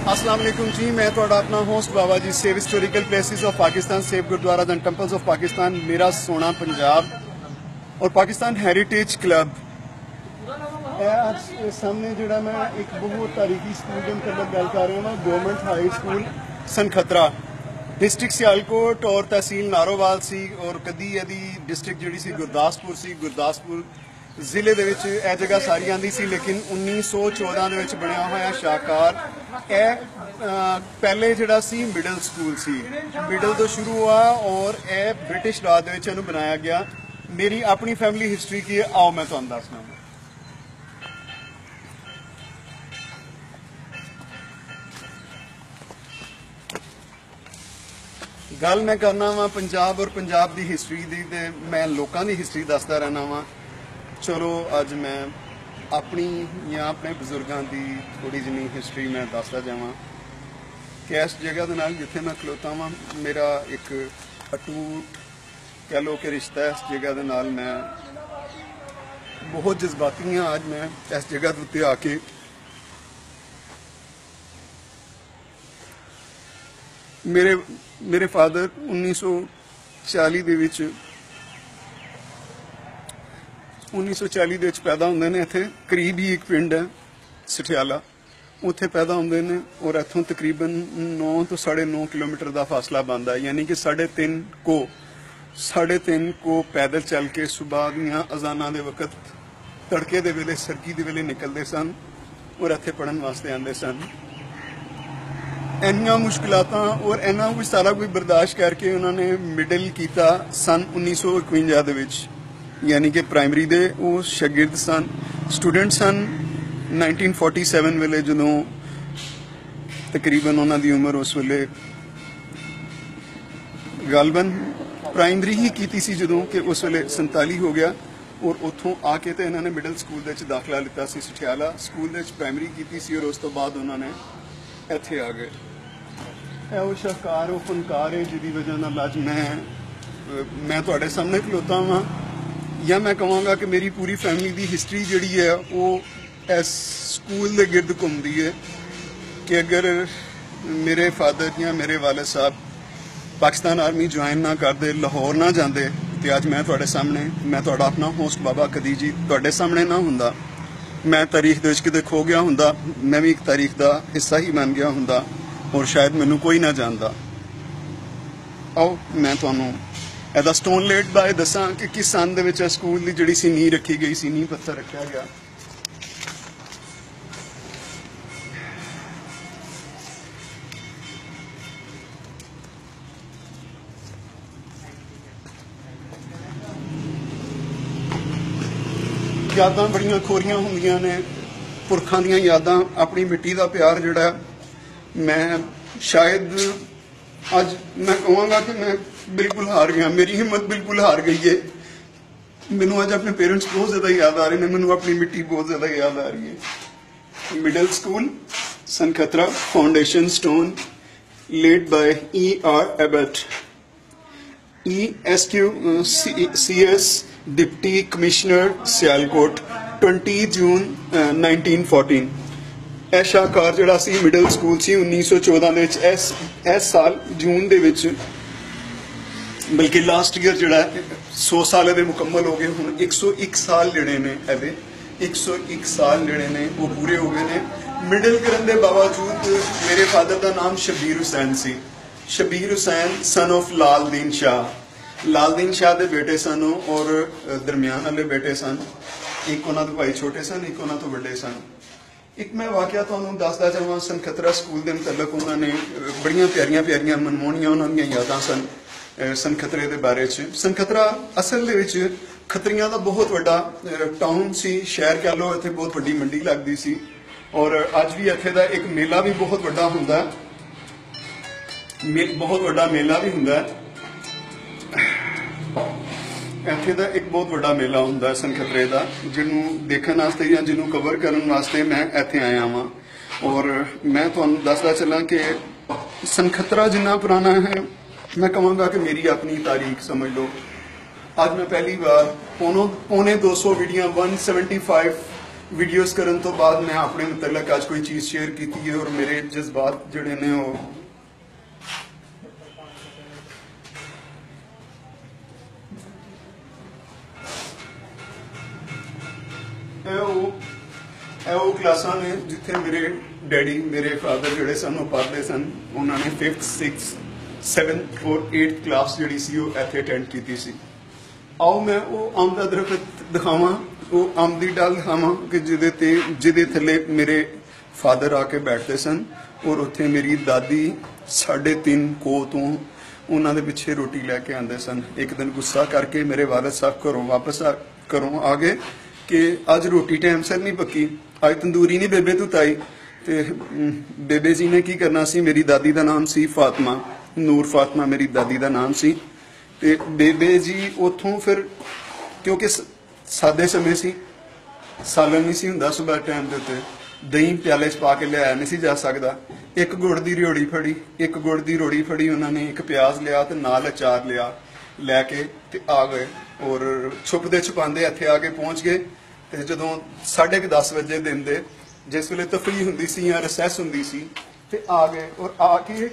अस्सलाम वालेकुम जी, मैं थोड़ा अपना host Baba ji save historical places of Pakistan, save gurdwara and temples of Pakistan, मेरा सोना पंजाब और पाकिस्तान हेरिटेज क्लब। आज सामने जोड़ा मैं एक बहुत तारीखी स्कूल के मतलब गल कर रहा हूँ, government high school Sankhatra, district Sialkot और तहसील नारोवाल सी और कदी यदी डिस्ट्रिक्ट जी सी गुरदासपुर सी। गुरदासपुर ਜ਼ਿਲ੍ਹੇ ਦੇ ਵਿੱਚ ਇਹ ਜਗ੍ਹਾ ਸਾਰੀ ਆਂਦੀ ਸੀ, ਲੇਕਿਨ 1914 ਦੇ ਵਿੱਚ ਬਣਿਆ ਹੋਇਆ ਸ਼ਾਹਕਾਰ ਇਹ ਪਹਿਲੇ ਜਿਹੜਾ ਸੀ ਮਿਡਲ ਸਕੂਲ ਸੀ, ਮਿਡਲ ਤੋਂ ਸ਼ੁਰੂ ਹੋਇਆ ਔਰ ਇਹ ਬ੍ਰਿਟਿਸ਼ ਰਾਜ ਦੇ ਵਿੱਚ ਇਹਨੂੰ ਬਣਾਇਆ ਗਿਆ। ਮੇਰੀ ਆਪਣੀ ਫੈਮਿਲੀ ਹਿਸਟਰੀ ਕੀ ਹੈ ਆਓ ਮੈਂ ਤੁਹਾਨੂੰ ਦੱਸਣਾ। ਗੱਲ ਮੈਂ ਕਰਨਾ ਵਾ ਪੰਜਾਬ ਔਰ ਪੰਜਾਬ ਦੀ ਹਿਸਟਰੀ ਦੀ, ਤੇ ਮੈਂ ਲੋਕਾਂ ਦੀ ਹਿਸਟਰੀ ਦੱਸਦਾ ਰਹਿਣਾ ਵਾ। चलो अज मैं अपनी या अपने बजुर्गों की थोड़ी जी हिस्टरी मैं दसदा जावां कि इस जगह के नाल जिथे मैं खलोता वां मेरा एक अटूट कह लो कि रिश्ता है इस जगह के नाल। मैं बहुत जज्बाती हाँ। अज मैं इस जगह के उत्ते आके मेरे फादर 1940 ਦੇ ਵਿੱਚ 1940 ਦੇ ਵਿੱਚ ਪੈਦਾ ਹੁੰਦੇ ਨੇ। ਇੱਥੇ ਕਰੀਬ ਹੀ ਇੱਕ ਪਿੰਡ ਹੈ ਸਠਿਆਲਾ, ਉੱਥੇ ਪੈਦਾ ਹੁੰਦੇ ਨੇ ਔਰ ਇੱਥੋਂ ਤਕਰੀਬਨ 9 ਤੋਂ 9.5 ਕਿਲੋਮੀਟਰ ਦਾ ਫਾਸਲਾ ਬਣਦਾ, ਯਾਨੀ ਕਿ 3.5 ਕੋ ਪੈਦਲ ਚੱਲ ਕੇ ਸੁਬਾਹ ਦੀਆਂ ਅਜ਼ਾਨਾਂ ਦੇ ਵਕਤ ਤੜਕੇ ਦੇ ਵੇਲੇ ਸਰਗੀ ਦੇ ਵੇਲੇ ਨਿਕਲਦੇ ਸਨ ਔਰ ਇੱਥੇ ਪੜ੍ਹਨ ਵਾਸਤੇ ਆਉਂਦੇ ਸਨ। ਇੰਨੀਆਂ ਮੁਸ਼ਕਿਲਾਤਾਂ ਔਰ ਇੰਨਾ ਕੁਝ ਸਾਰਾ ਕੁਝ ਬਰਦਾਸ਼ਤ ਕਰਕੇ ਉਹਨਾਂ ਨੇ ਮਿਡਲ ਕੀਤਾ ਸਨ 1951 ਦੇ ਵਿੱਚ, यानी कि प्राइमरी दे वो शागिर्द सन, स्टूडेंट सन। 1947 वेले जो तकरीबन उन्होंने उम्र उस वेले गालबन प्राइमरी ही की सी जो कि उस वेले 47 हो गया और उतों आके तो इन्होंने मिडल स्कूल दे दाखला लिता सी सठियाला स्कूल दे प्राइमरी की सी और उस तो बाद उन्होंने इत्थे आ गए। वो शाहकार वो फनकार है जिसकी वजह नाल अज मैं तुहाडे सामने खलोता वां, या मैं कहांगा कि मेरी पूरी फैमिली की हिस्टरी जिहड़ी है वो इस स्कूल के गिरद घूमती है कि अगर मेरे फादर या मेरे वालिद साहब पाकिस्तान आर्मी ज्वाइन ना करते, लाहौर ना जाते, तो अज मैं तुहाडे सामने मैं तुहाडा अपना होस्ट बाबा कदी जी तुहाडे सामने ना हुंदा, मैं तारीख दे विच किते खो गया हुंदा, मैं भी एक तारीख का हिस्सा ही बन गया हुंदा और शायद मैनू कोई ना जानता। आओ मैं तुहानू ਇਹਦਾ ਸਟੋਨ ਲੇਡ ਬਾਏ ਦੱਸਾਂ ਕਿ ਕਿਸ ਸੰਨ ਦੇ ਵਿੱਚ ਸਕੂਲ ਦੀ ਜਿਹੜੀ ਸੀ ਨੀਂਹ ਰੱਖੀ ਗਈ ਸੀ, ਨੀਂਹ ਪੱਥਰ ਰੱਖਿਆ ਗਿਆ। ਯਾਦਾਂ ਬੜੀਆਂ ਖੋਰੀਆਂ ਹੁੰਦੀਆਂ ਨੇ, ਪੁਰਖਾਂ ਦੀਆਂ ਯਾਦਾਂ, ਆਪਣੀ ਮਿੱਟੀ ਦਾ ਪਿਆਰ ਜਿਹੜਾ ਮੈਂ ਸ਼ਾਇਦ ਅੱਜ मैं कहूँगा कि मैं बिल्कुल हार गया, मेरी हिम्मत बिल्कुल हार गई है। मैनू अज अपने पेरेंट्स बहुत ज़्यादा याद आ रहे हैं, मैनू अपनी मिट्टी बहुत ज़्यादा याद आ रही है। Middle school Sankhatra, foundation stone laid by E.R. Abbott, ESQCS deputy commissioner Sialkot, 20 June 1914। ਇਹ ਸ਼ਾਹਕਾਰ ਜਿਹੜਾ ਸੀ ਮਿਡਲ ਸਕੂਲ ਸੀ 1914 ਦੇ ਵਿੱਚ, ਇਸ ਸਾਲ ਜੂਨ ਦੇ ਵਿੱਚ, ਬਲਕਿ ਲਾਸਟ ਈਅਰ ਜਿਹੜਾ 100 ਸਾਲ ਇਹਦੇ ਮੁਕੰਮਲ ਹੋ ਗਏ। ਹੁਣ 101 ਸਾਲ ਜਿਹੜੇ ਨੇ ਇਹਦੇ 101 ਸਾਲ ਜਿਹੜੇ ਨੇ ਉਹ ਪੂਰੇ ਹੋ ਗਏ ਨੇ। ਮਿਡਲ ਕਰਨ ਦੇ ਬਾਵਜੂਦ ਮੇਰੇ ਫਾਦਰ ਦਾ ਨਾਮ ਸ਼ਬੀਰ ਹੁਸੈਨ ਸੀ। ਸ਼ਬੀਰ ਹੁਸੈਨ ਸਨ ਆਫ ਲਾਲਦੀਨ ਸ਼ਾਹ, ਲਾਲਦੀਨ ਸ਼ਾਹ ਦੇ ਬੇਟੇ ਸਨ ਔਰ ਦਰਮਿਆਨ ਵਾਲੇ ਬੇਟੇ ਸਨ। ਇੱਕ ਉਹਨਾਂ ਤੋਂ ਭਾਈ ਛੋਟੇ ਸਨ, ਇੱਕ ਉਹਨਾਂ ਤੋਂ ਵੱਡੇ ਸਨ। एक मैं वाकया तुहानूं दसदा जावां सनखत्रा स्कूल के मुतलक उन्होंने बड़ियां प्यारियां प्यारियां मनमोहनियां उन्होंने यादां सन सनखत्रे के बारे च। सनखत्रा असल दे विच खत्रियां दा बहुत वड्डा टाउन सी, शहर कह लो, इत्थे बहुत वड्डी मंडी लगदी सी और अज भी इत्थे दा एक मेला भी बहुत वड्डा हुंदा, बहुत वड्डा मेला भी हुंदा। ਇੱਥੇ ਦਾ ਇੱਕ ਬਹੁਤ ਵੱਡਾ ਮੇਲਾ ਹੁੰਦਾ ਸਨਖਤਰੇ ਦਾ, ਜਿਹਨੂੰ ਦੇਖਣ ਵਾਸਤੇ ਜਾਂ ਜਿਹਨੂੰ ਕਵਰ ਕਰਨ ਵਾਸਤੇ ਮੈਂ ਇੱਥੇ ਆਇਆ ਵਾਂ। ਔਰ ਮੈਂ ਤੁਹਾਨੂੰ ਦੱਸਦਾ ਚੱਲਾਂ ਕਿ ਸਨਖਤਰਾ ਜਿੰਨਾ ਪੁਰਾਣਾ ਹੈ, ਮੈਂ ਕਹਾਂਗਾ ਕਿ ਮੇਰੀ ਆਪਣੀ ਤਾਰੀਖ ਸਮਝ ਲਓ। ਅੱਜ ਮੈਂ पहली बार पौने 200 वीडियो 175 वीडियोस करन तो बाद मैं अपने मतलब अज कोई चीज़ शेयर की है और मेरे जज्बात जोड़े ने वो क्लासा ने जिथे मेरे डैडी मेरे फादर जोड़े सन पढ़ते सन उन्होंने 5th 6th 7th और 8th क्लास जी सी इत्थे अटेंड की सी। आओ मैं वो अंब का दरख्त दिखावा वो अंब की डल दिखावा कि जिदे थले मेरे फादर आके बैठते सन और उत्थे मेरी दादी 3:30 को तो उन्होंने पिछे रोटी लैके आते सन। एक दिन गुस्सा करके मेरे वालिद साहब घरों वापस आ गए कि अज रोटी टाइम सिर नहीं पक्की, अज तंदूरी नहीं बेबे तू ताई। तो बेबे जी ने की करना सी, मेरी दादी का नाम सी फातिमा, नूर फातिमा मेरी दादी का नाम सी। ते बेबे जी उतों फिर क्योंकि सादे समय सी, सालन नहीं सी हुंदा सुबह टाइम के उत्ते, दही प्याले च पा के लिया नहीं सी जा सकता। एक गुड़ की रियोड़ी फड़ी, एक गुड़ की रोड़ी फड़ी उन्होंने, एक प्याज लिया तो नाल अचार लिया, लैके ते आ गए और छुपते छुपाते इत्थे आके पहुंच गए। तो जदों 10:30 बजे दिन दे जिस वेले तफरी हुंदी सी या रिसैस हुंदी सी ते आ गए और आके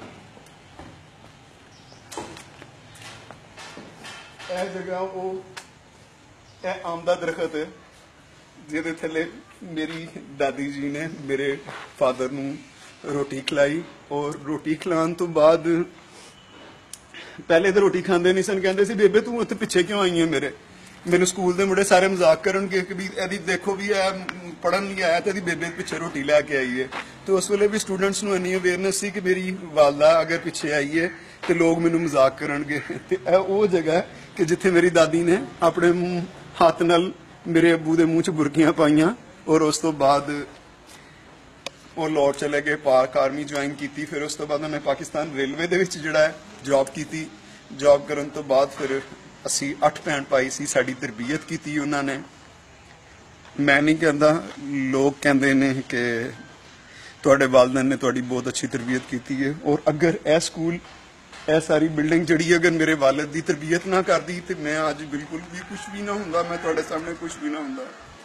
जगह वो अंब का दरख्त जिहदे थले मेरी दादी जी ने मेरे फादर नूं रोटी खिलाई और रोटी खिलाने तो बाद पहले तो रोटी खाते नहीं सन, कहते बेबे तू उत्थे पिछे क्यों आई है मेरे। मैनू स्कूल के मुंडे सारे मजाक करनगे कि भी यदि देखो भी है पढ़न नहीं आया तो बेबे पिछे रोटी लैके आई है। तो उस वेले भी स्टूडेंट्स नूं इन्नी अवेयरनेस सी कि मेरी वालदा अगर पिछे आई है तो लोग मैनू मजाक करनगे। तो वो जगह है कि जिथे मेरी दादी ने अपने हाथ नाल मेरे अबू के मूँह च बुरकियां पाइयां और उस तो बाद वो लौट चले गए, पाक आर्मी ज्वाइन की। फिर उस तो बाद उन्हें पाकिस्तान रेलवे दे विच जिहड़ा है जॉब की। जॉब करन तो बाद फिर असी 8 भैन भाई सी, साडी तरबियत की उन्होंने। मैं नहीं कहता, लोग कहते हैं कि तुहाडे वालिदैन ने तुहाडी बहुत अच्छी तरबियत की है। और अगर यह स्कूल यह सारी बिल्डिंग जड़ी अगर मेरे वालिद की तरबियत ना करती तो मैं अज बिल्कुल भी कुछ भी ना हुंदा, मैं तुहाडे सामने कुछ भी ना हुंदा।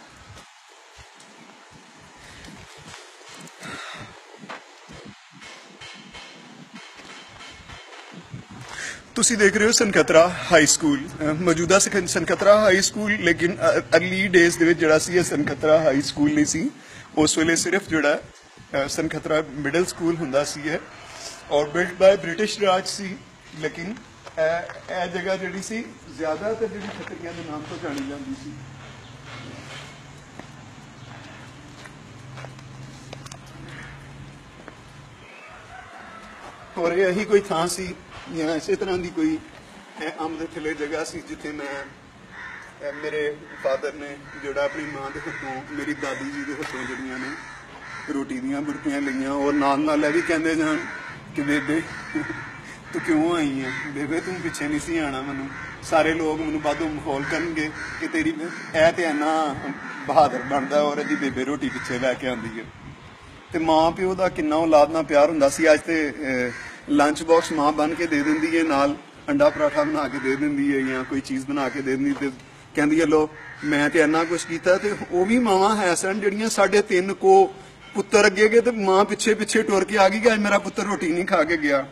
तुसी देख रहे हो सनखत्रा हाई स्कूल, मौजूदा सनखत्रा हाई स्कूल, लेकिन अर्ली डेज दे विच जिहड़ा सी सनखत्रा हाई स्कूल नहीं सी। उस वेले सिर्फ जिहड़ा सनखत्रा मिडल स्कूल हुंदा सी है और बिल्ट बाय ब्रिटिश राज सी। लेकिन यह जगह जिहड़ी सी ज्यादातर जिहड़ी खत्रियां दे नाम तो जानी जाती सी। और यही कोई थां सी या इस तरह की कोई अंब के थले जगह सी जिथे मैं मेरे फादर ने जोड़ा अपनी माँ के हथों मेरी दादी जी के हथों जड़ियाँ ने रोटी दियाँ बुरकियाँ लियाँ और नाल भी कहते जान कि बेबे तू क्यों आई है, बेबे तू पिछे नहीं सी आना। मैनू सारे लोग मैनू बादों माहौल करनगे कि तेरी ऐ ते इन्ना बहादुर बनता और यदि बेबे रोटी पिछे लैके आती है। तो माँ प्यो का किन्ना औलाद नाल प्यार हुंदा सी। अज तो लंच बॉक्स माँ बन के दे देंदी है, नाल अंडा पराठा बना के दे देंदी है या कोई चीज़ बना के दे देंदी, कहती है लो मैं तो इन्ना कुछ किया। तो वह भी मावां है सन जिहड़ियां 3.5 को पुत्तर अगे गए तो माँ पिछे पिछे टुर के आ गई कि अज मेरा पुत्तर रोटी नहीं खा के गया।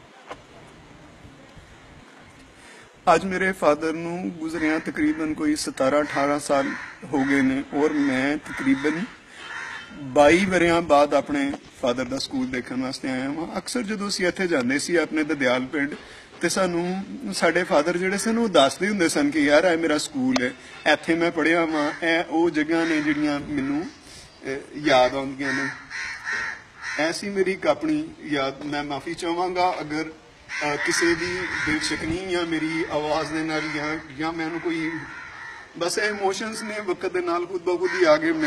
अज मेरे फादर नूं गुजरिया तकरीबन कोई 17-18 साल हो गए ने और मैं तकरीबन 22 वरियां बाद अपने फादर का स्कूल देखने वास्ते आया वहाँ। अक्सर जो असीं इत्थे जांदे सी अपने ददियाल पिंड तो सानूं साडे फादर जिहड़े सन वो दसदे हुंदे सन कि यार ए मेरा स्कूल है, इत्थे मैं पढ़िया वां, ए वो जगह ने जिहड़ियां मैनूं याद आउंदियां ने। ऐसी मेरी एक अपनी याद। मैं माफ़ी चाहांगा अगर किसी की दिलचकनी या मेरी आवाज़ दे नाल या मैनूं कोई बस इमोशनस ने वक्त दे नाल खुद ब खुद ही आ गए।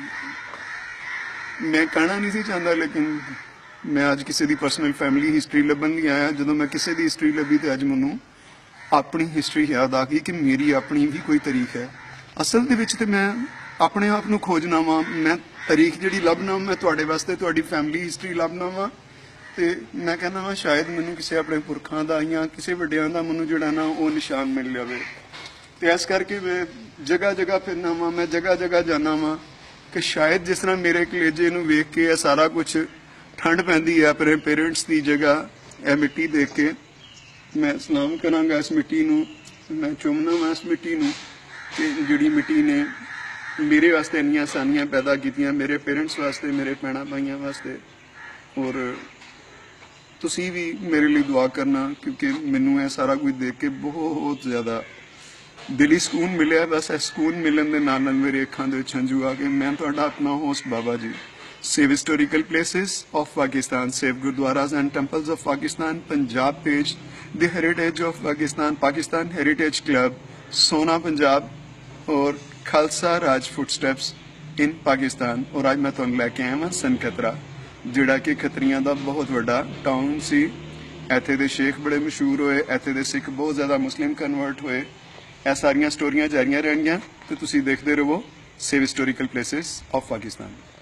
मैं कहना नहीं सी चाहता लेकिन मैं अज किसी की परसनल फैमिली हिस्टरी लभन नहीं आया। जो मैं किसी की हिस्टरी लभी तो अज मैनूं अपनी हिस्टरी याद आ गई कि मेरी अपनी भी कोई तारीख है। असल दे विच ते मैं अपने आप नूं खोजना वा, मैं तारीख जिहड़ी लभना मैं तुहाडे वास्ते तुहाडी फैमिली हिस्टरी लभना वा। तो मैं कहना वा शायद मैनूं किसी अपने पुरखां दा या किसी वड्डियां दा मैनूं जिहड़ा ना वो निशान मिल जावे। तो इस करके मैं जगह जगह फिरना वा, मैं जगह जगह जाना वा कि शायद जिस तरह मेरे कलेजे नूं वेख के यह सारा कुछ ठंड पैंदी है अपने पेरेंट्स की जगह यह मिट्टी देख के मैं सलाम करांगा इस मिट्टी नूं, मैं चुमना वा इस मिट्टी नूं कि जिहड़ी मिट्टी ने मेरे वास्ते इन्नियां आसानियां पैदा कीतियां, मेरे पेरेंट्स वास्ते, मेरे भैणां भाइयां वास्ते। और तुसी भी मेरे लिए दुआ करना क्योंकि मैनू यह सारा कुछ देख के बहुत ज़्यादा दिली सुकून मिले। बस इस सुकून मिलन के नाल मेरे अखां दे विच हंझू आ गए। मैं तुहाडा अपना host Baba ji. Save historical places of Pakistan, save gurdwaras and temples of Pakistan, Punjab page, the heritage of Pakistan, Pakistan heritage club, Sona Punjab और खालसा राज फुटस्टैप्स इन पाकिस्तान। और अज मैं तुहानूं लैके आया वां सनखत्रा, जिहड़ा कि खत्रियां दा बहुत वड्डा टाउन सी। इत्थे दे शेख बड़े मशहूर होए, इत्थे दे सिख बहुत ज़्यादा मुस्लिम कन्वर्ट होए। ਇਹ ਸਾਰੀਆਂ ਸਟੋਰੀਆਂ ਜਾਰੀਆਂ ਰਹਿਣਗੀਆਂ ਤੇ ਤੁਸੀਂ ਦੇਖਦੇ ਰਹੋ save historical places of Pakistan.